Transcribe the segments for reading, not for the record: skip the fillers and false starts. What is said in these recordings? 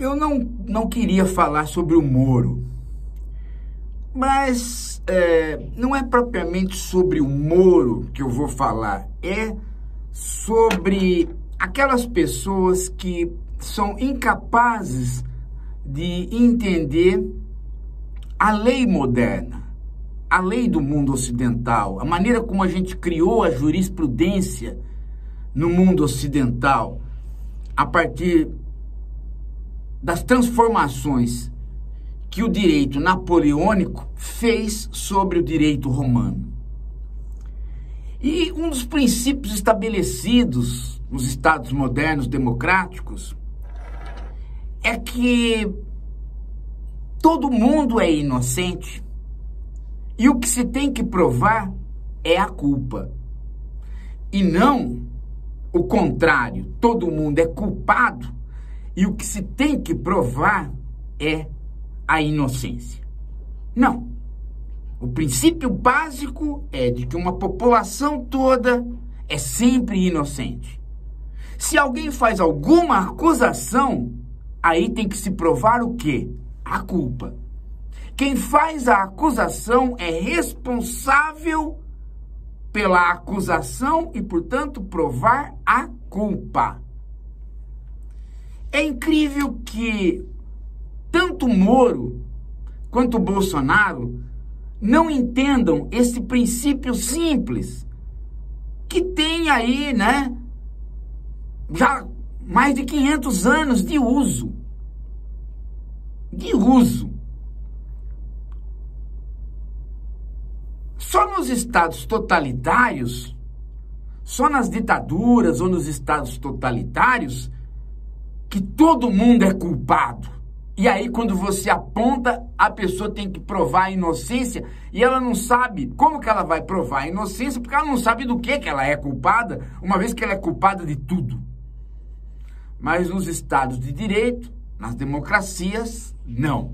Eu não queria falar sobre o Moro, mas não é propriamente sobre o Moro que eu vou falar, é sobre aquelas pessoas que são incapazes de entender a lei moderna, a lei do mundo ocidental, a maneira como a gente criou a jurisprudência no mundo ocidental, a partir das transformações que o direito napoleônico fez sobre o direito romano. E um dos princípios estabelecidos nos Estados modernos democráticos é que todo mundo é inocente e o que se tem que provar é a culpa. E não o contrário, todo mundo é culpado e o que se tem que provar é a inocência. Não. O princípio básico é de que uma população toda é sempre inocente. Se alguém faz alguma acusação, aí tem que se provar o quê? A culpa. Quem faz a acusação é responsável pela acusação e, portanto, provar a culpa. É incrível que tanto Moro quanto Bolsonaro não entendam esse princípio simples, que tem aí, né, já mais de 500 anos de uso. Só nos estados totalitários, só nas ditaduras ou nos estados totalitários, que todo mundo é culpado. E aí, quando você aponta, a pessoa tem que provar a inocência e ela não sabe como que ela vai provar a inocência, porque ela não sabe do que ela é culpada, uma vez que ela é culpada de tudo. Mas nos estados de direito, nas democracias, não.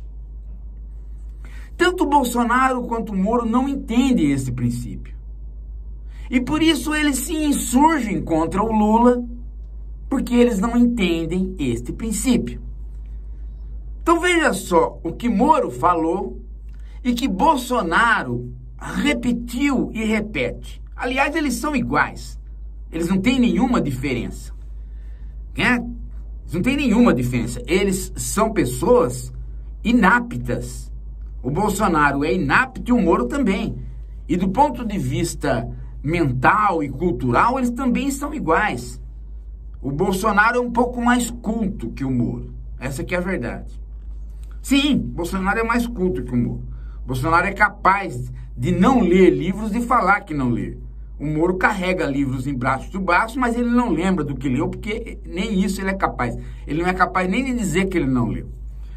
Tanto Bolsonaro quanto Moro não entendem esse princípio. E por isso eles se insurgem contra o Lula, porque eles não entendem este princípio. Então veja só o que Moro falou e que Bolsonaro repetiu e repete. Aliás, eles são iguais. Eles não têm nenhuma diferença. Eles não têm nenhuma diferença. Eles são pessoas inaptas. O Bolsonaro é inapto e o Moro também. E do ponto de vista mental e cultural, eles também são iguais. O Bolsonaro é um pouco mais culto que o Moro. Essa que é a verdade. Sim, Bolsonaro é mais culto que o Moro. Bolsonaro é capaz de não ler livros e falar que não lê. O Moro carrega livros embaixo do braço, mas ele não lembra do que leu, porque nem isso ele é capaz. Ele não é capaz nem de dizer que ele não leu.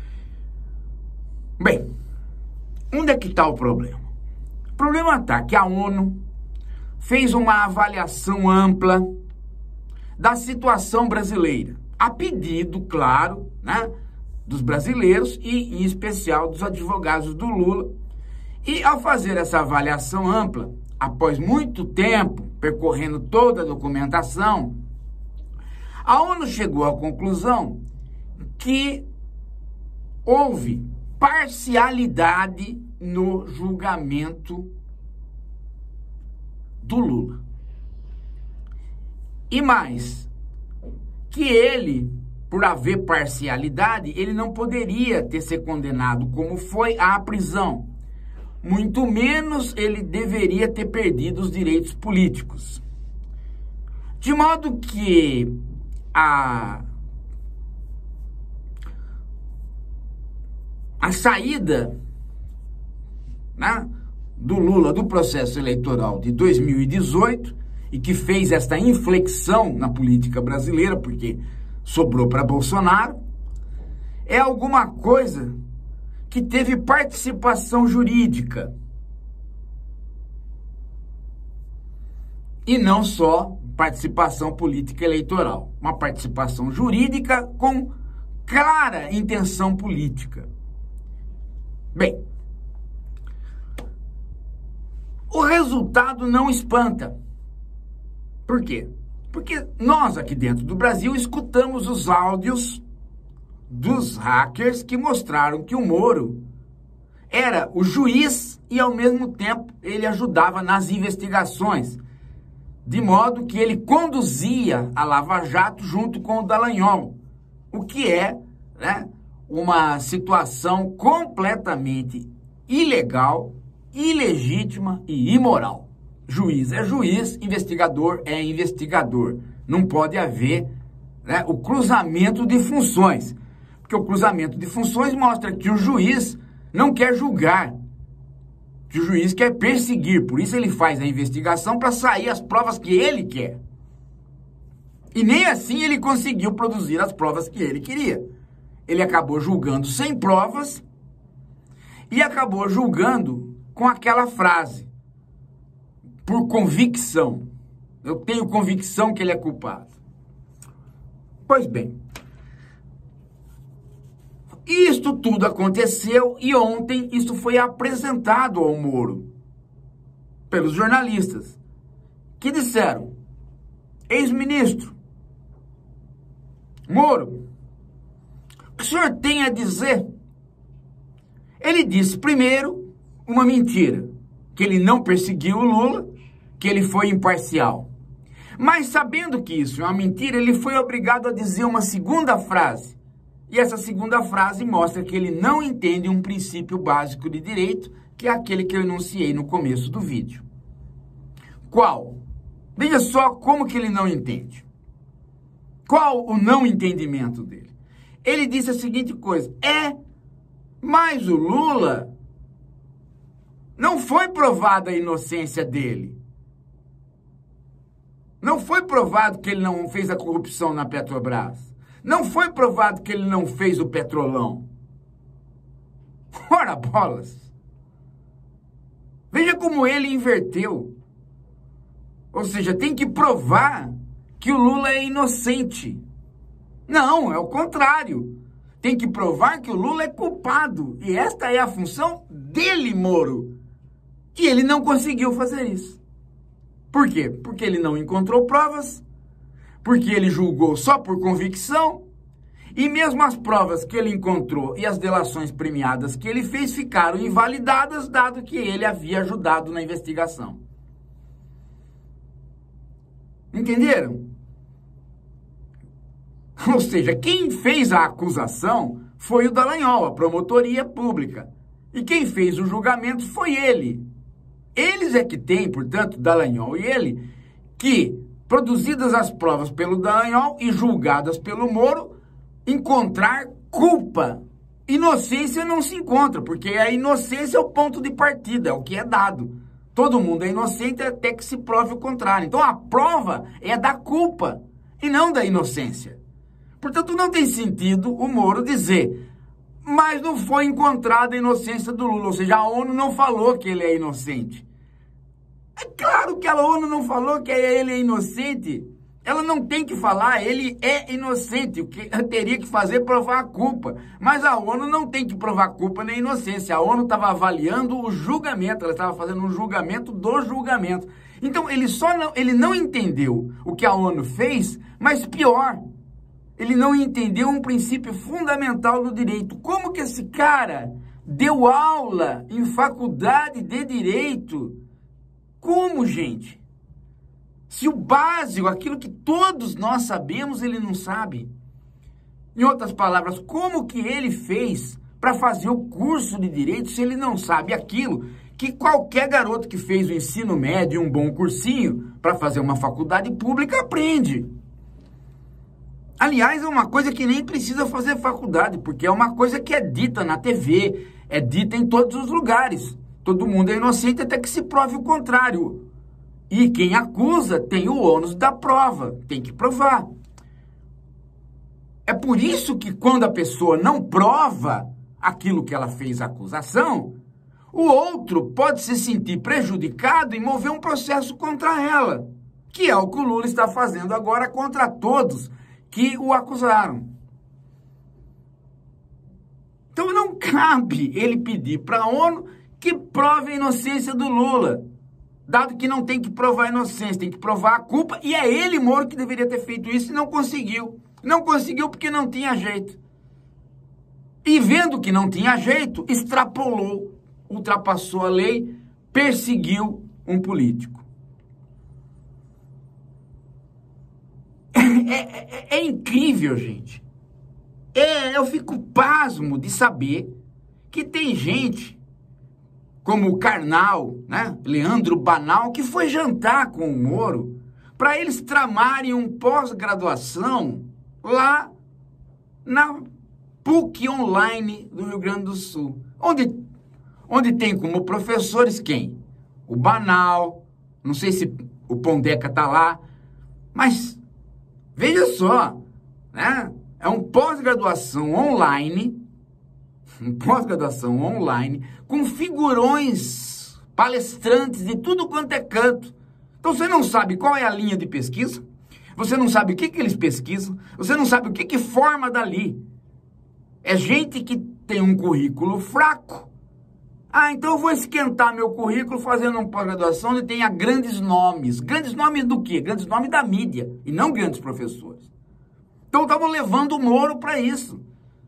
Bem, onde é que está o problema? O problema está que a ONU fez uma avaliação ampla da situação brasileira, a pedido, claro, né, dos brasileiros e, em especial, dos advogados do Lula. E, ao fazer essa avaliação ampla, após muito tempo percorrendo toda a documentação, a ONU chegou à conclusão que houve parcialidade no julgamento do Lula. E mais, que ele, por haver parcialidade, ele não poderia ter sido condenado como foi à prisão. Muito menos ele deveria ter perdido os direitos políticos. De modo que a saída, né, do Lula do processo eleitoral de 2018 e que fez esta inflexão na política brasileira, porque sobrou para Bolsonaro, é alguma coisa que teve participação jurídica. E não só participação política eleitoral. Uma participação jurídica com clara intenção política. Bem, o resultado não espanta. Por quê? Porque nós aqui dentro do Brasil escutamos os áudios dos hackers que mostraram que o Moro era o juiz e, ao mesmo tempo, ele ajudava nas investigações, de modo que ele conduzia a Lava Jato junto com o Dallagnol, o que é, né, uma situação completamente ilegal, ilegítima e imoral. Juiz é juiz, investigador é investigador. Não pode haver, né, o cruzamento de funções, porque o cruzamento de funções mostra que o juiz não quer julgar, que o juiz quer perseguir, por isso ele faz a investigação para sair as provas que ele quer. E nem assim ele conseguiu produzir as provas que ele queria. Ele acabou julgando sem provas e acabou julgando com aquela frase, por convicção. Eu tenho convicção que ele é culpado. Pois bem, isto tudo aconteceu e ontem isso foi apresentado ao Moro pelos jornalistas, que disseram: ex-ministro Moro, o que o senhor tem a dizer? Ele disse, primeiro, uma mentira, que ele não perseguiu o Lula, que ele foi imparcial. Mas sabendo que isso é uma mentira, ele foi obrigado a dizer uma segunda frase. E essa segunda frase mostra que ele não entende um princípio básico de direito, que é aquele que eu enunciei no começo do vídeo. Qual? Veja só como que ele não entende. Qual o não entendimento dele? Ele disse a seguinte coisa: mas o Lula, não foi provada a inocência dele. Não foi provado que ele não fez a corrupção na Petrobras. Não foi provado que ele não fez o Petrolão. Ora bolas! Veja como ele inverteu. Ou seja, tem que provar que o Lula é inocente. Não, é o contrário. Tem que provar que o Lula é culpado. E esta é a função dele, Moro. E ele não conseguiu fazer isso. Por quê? Porque ele não encontrou provas, porque ele julgou só por convicção, e mesmo as provas que ele encontrou e as delações premiadas que ele fez ficaram invalidadas, dado que ele havia ajudado na investigação. Entenderam? Ou seja, quem fez a acusação foi o Dallagnol, a promotoria pública. E quem fez o julgamento foi ele. Eles é que têm, portanto, Dallagnol e ele, que, produzidas as provas pelo Dallagnol e julgadas pelo Moro, encontrar culpa. Inocência não se encontra, porque a inocência é o ponto de partida, é o que é dado. Todo mundo é inocente até que se prove o contrário. Então a prova é da culpa e não da inocência. Portanto, não tem sentido o Moro dizer, mas não foi encontrada a inocência do Lula, ou seja, a ONU não falou que ele é inocente. É claro que a ONU não falou que ele é inocente. Ela não tem que falar, ele é inocente. O que teria que fazer é provar a culpa. Mas a ONU não tem que provar culpa nem inocência. A ONU estava avaliando o julgamento, ela estava fazendo um julgamento do julgamento. Então, ele não entendeu o que a ONU fez, mas pior, ele não entendeu um princípio fundamental do direito. Como que esse cara deu aula em faculdade de direito? Como, gente? Se o básico, aquilo que todos nós sabemos, ele não sabe. Em outras palavras, como que ele fez para fazer o curso de direito se ele não sabe aquilo que qualquer garoto que fez o ensino médio, um bom cursinho, para fazer uma faculdade pública, aprende? Aliás, é uma coisa que nem precisa fazer faculdade, porque é uma coisa que é dita na TV, é dita em todos os lugares. Todo mundo é inocente até que se prove o contrário. E quem acusa tem o ônus da prova, tem que provar. É por isso que quando a pessoa não prova aquilo que ela fez a acusação, o outro pode se sentir prejudicado e mover um processo contra ela, que é o que o Lula está fazendo agora contra todos que o acusaram. Então não cabe ele pedir para a ONU que prove a inocência do Lula, dado que não tem que provar a inocência, tem que provar a culpa, e é ele, Moro, que deveria ter feito isso e não conseguiu. Não conseguiu porque não tinha jeito. vendo que não tinha jeito, extrapolou, ultrapassou a lei, perseguiu um político. É incrível, gente. Eu fico pasmo de saber que tem gente, como o Karnal, né? Leandro Banal, que foi jantar com o Moro para eles tramarem um pós-graduação lá na PUC Online do Rio Grande do Sul. Onde tem como professores quem? O Banal, não sei se o Pondeca está lá, mas veja só, né? É um pós-graduação online, com figurões, palestrantes de tudo quanto é canto. Então você não sabe qual é a linha de pesquisa, você não sabe o que eles pesquisam, você não sabe o que forma dali. É gente que tem um currículo fraco. Então eu vou esquentar meu currículo fazendo uma pós-graduação onde tenha grandes nomes. Grandes nomes do quê? Grandes nomes da mídia, e não grandes professores. Então estavam levando o Moro para isso.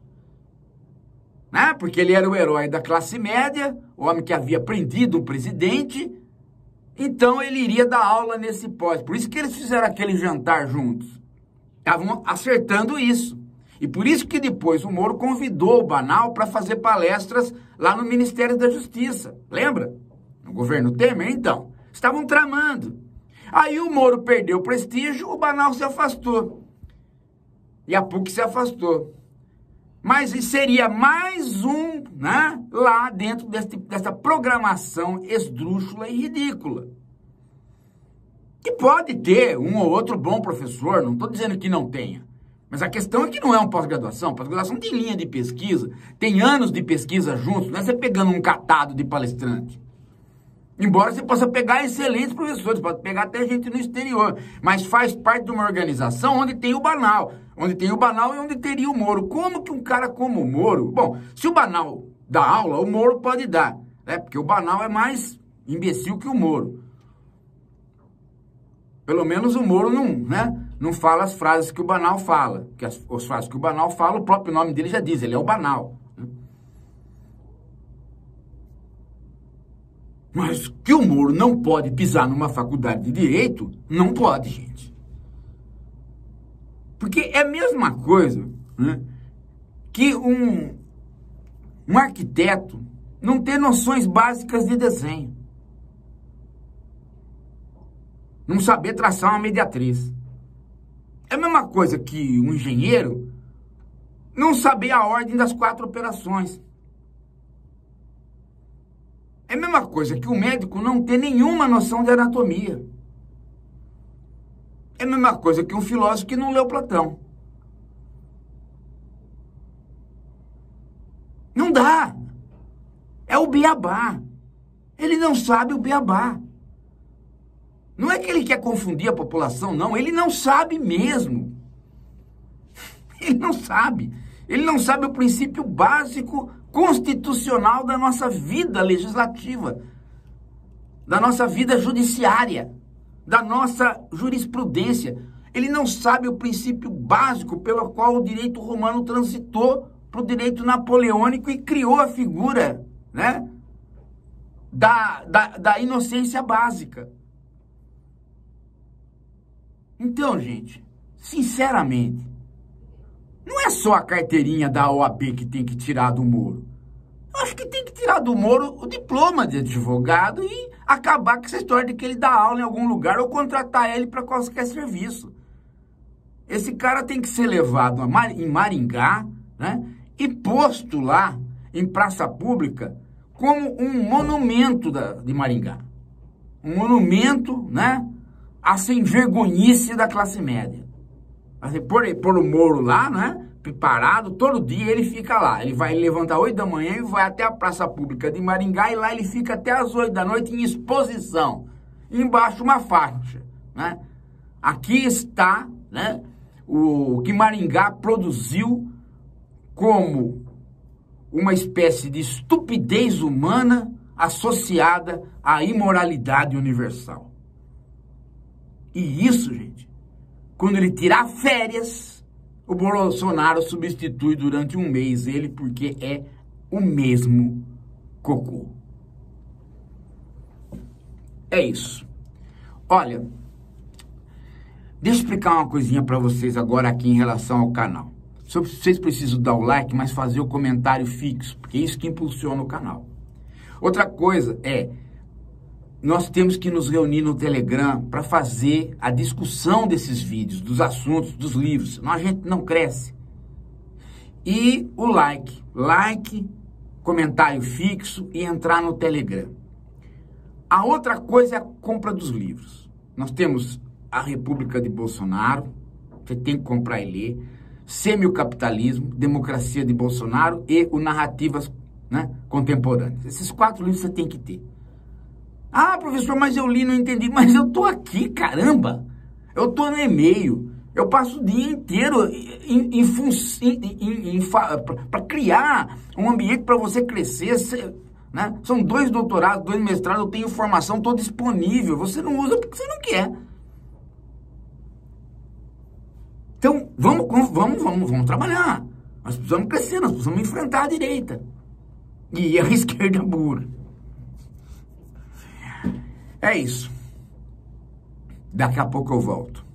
Né? Porque ele era o herói da classe média, o homem que havia prendido o presidente, então ele iria dar aula nesse pós. Por isso que eles fizeram aquele jantar juntos. Estavam acertando isso. E por isso que depois o Moro convidou o Banal para fazer palestras lá no Ministério da Justiça. Lembra? No governo Temer, então. Estavam tramando. Aí o Moro perdeu o prestígio, o Banal se afastou. E a PUC se afastou. Mas seria mais um, né, lá dentro dessa programação esdrúxula e ridícula. Que pode ter um ou outro bom professor, não estou dizendo que não tenha. Mas a questão é que não é uma pós-graduação. Pós-graduação tem linha de pesquisa, tem anos de pesquisa juntos, não é você pegando um catado de palestrante. Embora você possa pegar excelentes professores, pode pegar até gente no exterior, mas faz parte de uma organização onde tem o Banal. Onde tem o Banal e onde teria o Moro. Como que um cara como o Moro... Bom, se o Banal dá aula, o Moro pode dar, né? Porque o Banal é mais imbecil que o Moro. Pelo menos o Moro não fala as frases que o Banal fala. Porque as frases que o Banal fala, o próprio nome dele já diz, ele é o Banal. Mas que o Moro não pode pisar numa faculdade de Direito, não pode, gente. Porque é a mesma coisa, né, que um arquiteto não ter noções básicas de desenho. Não saber traçar uma mediatriz. É a mesma coisa que um engenheiro não saber a ordem das 4 operações. É a mesma coisa que o médico não ter nenhuma noção de anatomia. É a mesma coisa que um filósofo que não leu Platão. Não dá. É o beabá. Ele não sabe o beabá. Não é que ele quer confundir a população, não. Ele não sabe mesmo. Ele não sabe. Ele não sabe o princípio básico constitucional da nossa vida legislativa, da nossa vida judiciária, da nossa jurisprudência. Ele não sabe o princípio básico pelo qual o direito romano transitou para o direito napoleônico e criou a figura, né, da inocência básica. Então, gente, sinceramente, não é só a carteirinha da OAB que tem que tirar do Moro. Eu acho que tem que tirar do Moro o diploma de advogado e acabar com essa história de que ele dá aula em algum lugar ou contratar ele para qualquer serviço. Esse cara tem que ser levado em Maringá, né, e posto lá em praça pública como um monumento de Maringá. Um monumento, né, a sem-vergonhice da classe média. Assim, por o Moro lá, né, preparado, todo dia ele fica lá. Ele vai levantar 8 da manhã e vai até a praça pública de Maringá e lá ele fica até as 8 da noite em exposição. Embaixo uma faixa, né? Aqui está, né, o que Maringá produziu como uma espécie de estupidez humana associada à imoralidade universal. E isso, gente, quando ele tirar férias, o Bolsonaro substitui durante um mês ele porque é o mesmo cocô. É isso. Olha, deixa eu explicar uma coisinha para vocês agora aqui em relação ao canal. Vocês precisam dar o like, mas fazer o comentário fixo, porque é isso que impulsiona o canal. Outra coisa é, nós temos que nos reunir no Telegram para fazer a discussão desses vídeos, dos assuntos, dos livros, senão a gente não cresce. E o like, comentário fixo e entrar no Telegram. A outra coisa é a compra dos livros. Nós temos A República de Bolsonaro, você tem que comprar e ler, Semiocapitalismo, Democracia de Bolsonaro e o Narrativas, né, Contemporâneas. Esses 4 livros você tem que ter. Ah, professor, mas eu li, não entendi. Mas eu tô aqui, caramba. Eu tô no e-mail. Eu passo o dia inteiro para criar um ambiente para você crescer, né? São 2 doutorados, 2 mestrados, eu tenho formação, estou disponível. Você não usa porque você não quer. Então, vamos trabalhar. Nós precisamos crescer, nós precisamos enfrentar a direita. E a esquerda burra. É isso. Daqui a pouco eu volto.